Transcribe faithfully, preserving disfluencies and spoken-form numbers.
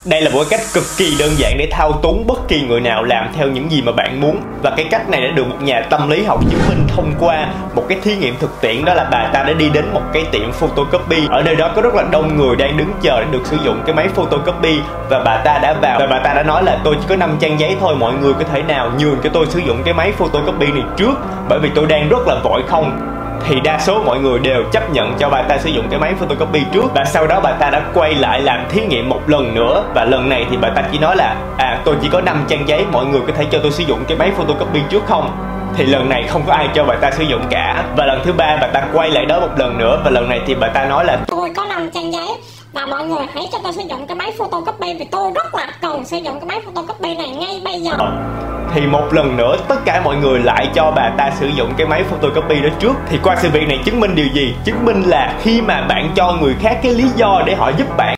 Đây là một cái cách cực kỳ đơn giản để thao túng bất kỳ người nào làm theo những gì mà bạn muốn. Và cái cách này đã được một nhà tâm lý học chứng minh thông qua một cái thí nghiệm thực tiễn, đó là bà ta đã đi đến một cái tiệm photocopy. Ở nơi đó có rất là đông người đang đứng chờ để được sử dụng cái máy photocopy. Và bà ta đã vào và bà ta đã nói là tôi chỉ có năm trang giấy thôi, mọi người có thể nào nhường cho tôi sử dụng cái máy photocopy này trước, bởi vì tôi đang rất là vội không? Thì đa số mọi người đều chấp nhận cho bà ta sử dụng cái máy photocopy trước. Và sau đó bà ta đã quay lại làm thí nghiệm một lần nữa. Và lần này thì bà ta chỉ nói là à tôi chỉ có năm trang giấy, mọi người có thể cho tôi sử dụng cái máy photocopy trước không? Thì lần này không có ai cho bà ta sử dụng cả. Và lần thứ ba bà ta quay lại đó một lần nữa. Và lần này thì bà ta nói là tôi có năm trang giấy và mọi người hãy cho tôi sử dụng cái máy photocopy vì tôi rất là cần sử dụng cái máy photocopy này ngay bây giờ. Thì một lần nữa tất cả mọi người lại cho bà ta sử dụng cái máy photocopy đó trước. Thì qua sự việc này chứng minh điều gì? Chứng minh là khi mà bạn cho người khác cái lý do để họ giúp bạn